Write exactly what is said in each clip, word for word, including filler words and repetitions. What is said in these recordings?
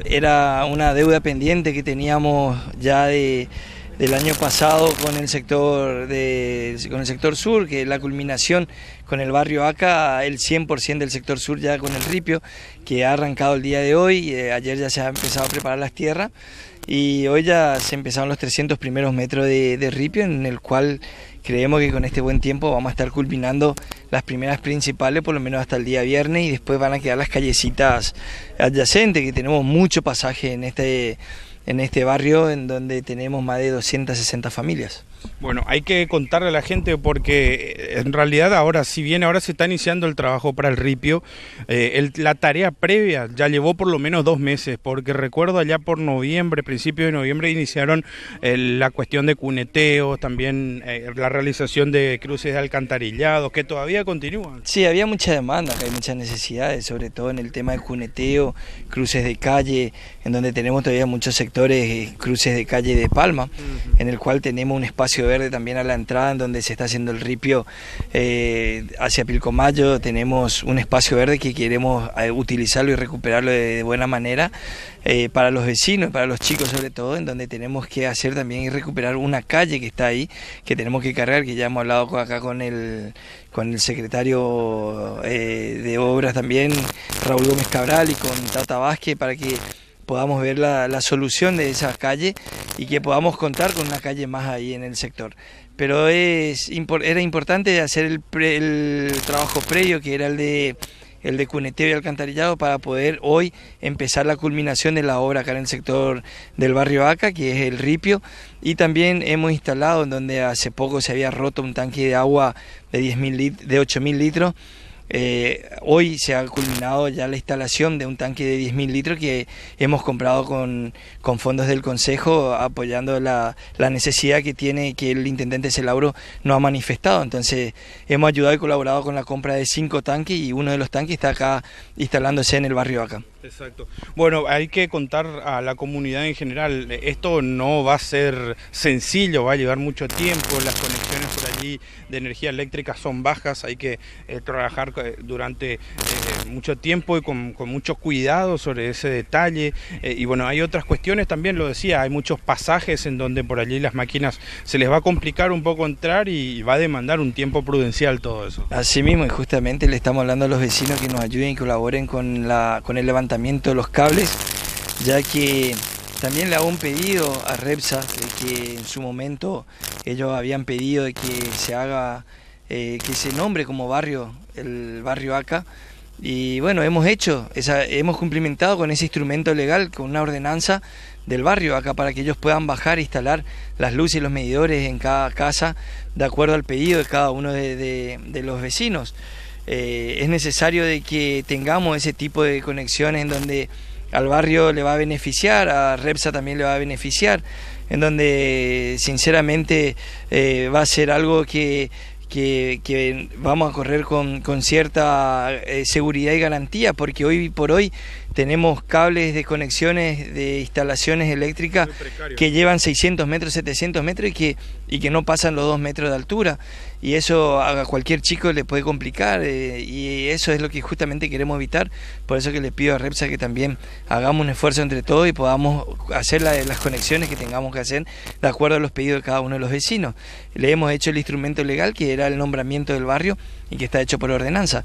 era una deuda pendiente que teníamos ya de, del año pasado con el sector de, con el sector sur, que es la culminación con el barrio Aca, el cien por ciento del sector sur ya con el ripio, que ha arrancado el día de hoy. Eh, ayer ya se ha empezado a preparar las tierras y hoy ya se empezaron los trescientos primeros metros de, de ripio, en el cual creemos que con este buen tiempo vamos a estar culminando las primeras principales, por lo menos hasta el día viernes, y después van a quedar las callecitas adyacentes, que tenemos mucho pasaje en este, en este barrio, en donde tenemos más de doscientas sesenta familias. Bueno, hay que contarle a la gente porque en realidad ahora, si bien ahora se está iniciando el trabajo para el ripio, eh, el, la tarea previa ya llevó por lo menos dos meses, porque recuerdo allá por noviembre, principios de noviembre, iniciaron eh, la cuestión de cuneteos, también eh, la realización de cruces de alcantarillados, que todavía continúan. Sí, había mucha demanda, hay muchas necesidades, sobre todo en el tema de cuneteo, cruces de calle, en donde tenemos todavía muchos sectores, eh, cruces de calle de Palma, uh-huh. en el cual tenemos un espacio verde también a la entrada, en donde se está haciendo el ripio eh, hacia Pilcomayo. Tenemos un espacio verde que queremos eh, utilizarlo y recuperarlo de, de buena manera eh, para los vecinos, para los chicos sobre todo, en donde tenemos que hacer también y recuperar una calle que está ahí, que tenemos que cargar, que ya hemos hablado acá con el, con el secretario eh, de Obras también, Raúl Gómez Cabral, y con Tata Vázquez, para que podamos ver la, la solución de esa calle y que podamos contar con una calle más ahí en el sector. Pero es, era importante hacer el, pre, el trabajo previo, que era el de, el de cuneteo y alcantarillado, para poder hoy empezar la culminación de la obra acá en el sector del barrio Aca, que es el ripio. Y también hemos instalado, en donde hace poco se había roto un tanque de agua de, diez mil, de ocho mil litros, Eh, hoy se ha culminado ya la instalación de un tanque de diez mil litros que hemos comprado con, con fondos del Consejo, apoyando la, la necesidad que tiene, que el intendente Celauro nos ha manifestado. Entonces hemos ayudado y colaborado con la compra de cinco tanques, y uno de los tanques está acá instalándose en el barrio Aca. Exacto. Bueno, hay que contar a la comunidad en general, esto no va a ser sencillo, va a llevar mucho tiempo, las conexiones por allí de energía eléctrica son bajas, hay que eh, trabajar durante eh, mucho tiempo y con, con mucho cuidado sobre ese detalle. Eh, y bueno, hay otras cuestiones también, lo decía, hay muchos pasajes en donde por allí las máquinas se les va a complicar un poco entrar y va a demandar un tiempo prudencial todo eso. Así mismo, y justamente le estamos hablando a los vecinos que nos ayuden y colaboren con, la, con el levantamiento de los cables, ya que también le hago un pedido a Repsa, de que en su momento ellos habían pedido de que se haga, eh, que se nombre como barrio, el barrio Aca, y bueno, hemos hecho, esa, hemos cumplimentado con ese instrumento legal, con una ordenanza del barrio Aca, para que ellos puedan bajar e instalar las luces y los medidores en cada casa, de acuerdo al pedido de cada uno de, de, de los vecinos. Eh, es necesario de que tengamos ese tipo de conexiones en donde al barrio le va a beneficiar, a Repsa también le va a beneficiar, en donde sinceramente eh, va a ser algo que, que, que vamos a correr con, con cierta eh, seguridad y garantía, porque hoy por hoy tenemos cables de conexiones de instalaciones eléctricas que llevan seiscientos metros, setecientos metros y que, y que no pasan los dos metros de altura, y eso a cualquier chico le puede complicar, eh, y eso es lo que justamente queremos evitar. Por eso que les pido a Repsa que también hagamos un esfuerzo entre todos y podamos hacer la, las conexiones que tengamos que hacer de acuerdo a los pedidos de cada uno de los vecinos. Le hemos hecho el instrumento legal, que era el nombramiento del barrio y que está hecho por ordenanza.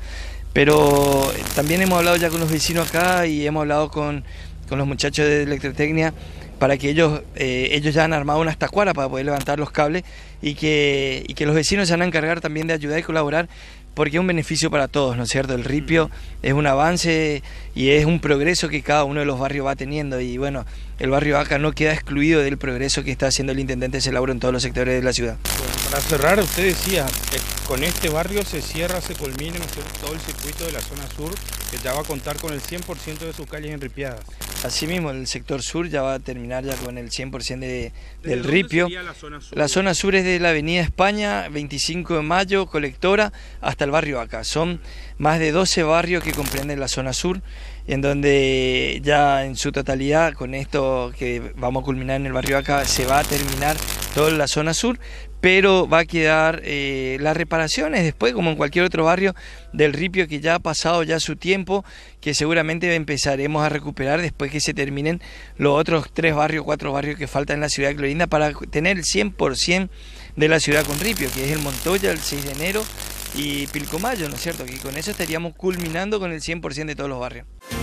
Pero también hemos hablado ya con los vecinos acá y hemos hablado con, con los muchachos de Electrotecnia, para que ellos, eh, ellos ya han armado unas tacuaras para poder levantar los cables, y que, y que los vecinos se van a encargar también de ayudar y colaborar, porque es un beneficio para todos, ¿no es cierto? El ripio es un avance y es un progreso que cada uno de los barrios va teniendo, y bueno, el barrio Aca no queda excluido del progreso que está haciendo el intendente Celauro en todos los sectores de la ciudad. Bueno, para cerrar, usted decía, eh, con este barrio se cierra, se culmina todo el circuito de la zona sur, que ya va a contar con el cien por ciento de sus calles enripiadas. Asimismo, el sector sur ya va a terminar ya con el cien por ciento de, del ripio. La zona sur? La zona sur es de la avenida España, veinticinco de mayo, Colectora, hasta el barrio Aca. Son más de doce barrios que comprenden la zona sur, en donde ya en su totalidad, con esto que vamos a culminar en el barrio Aca, se va a terminar toda la zona sur, pero va a quedar eh, las reparaciones después, como en cualquier otro barrio del Ripio que ya ha pasado ya su tiempo, que seguramente empezaremos a recuperar después que se terminen los otros tres barrios, cuatro barrios que faltan en la ciudad de Clorinda para tener el cien por ciento de la ciudad con Ripio, que es el Montoya, el seis de enero y Pilcomayo, ¿no es cierto? Que con eso estaríamos culminando con el cien por ciento de todos los barrios.